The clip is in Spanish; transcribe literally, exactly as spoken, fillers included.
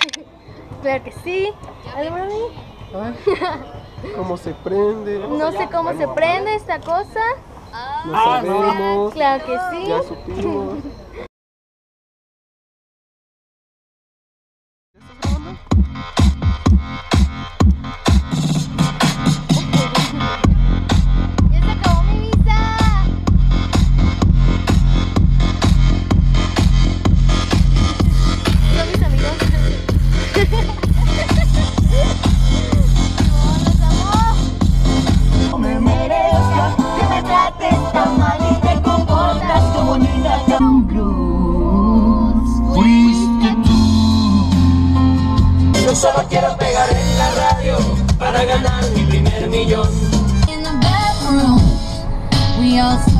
Claro que sí. ¿Algo para mí? A ver, ¿cómo se prende? No sé cómo se prende esta cosa. No sabemos. Claro que sí. Ya supimos. Ya se acabó mi visa. Son mis amigos. No me merezcas que me trates tan mal y te comportas como niña con blues. Fuiste tú. Yo solo quiero pegar en la radio para ganar mi primer millón. In the bedroom, we all